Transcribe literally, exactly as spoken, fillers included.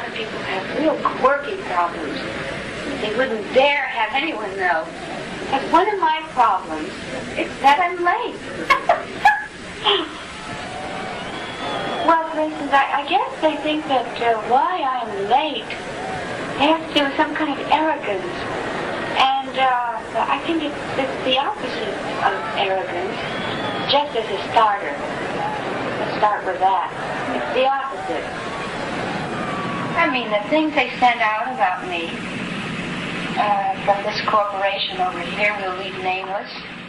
lot of people have real quirky problems. They wouldn't dare have anyone know. But one of my problems is that I'm late. Well, for instance, I, I guess they think that uh, why I'm late has to do with some kind of arrogance. And uh, I think it's, it's the opposite of arrogance, just as a starter. Let's start with that. It's the opposite. I mean, the things they send out about me uh, from this corporation over here, we'll leave nameless.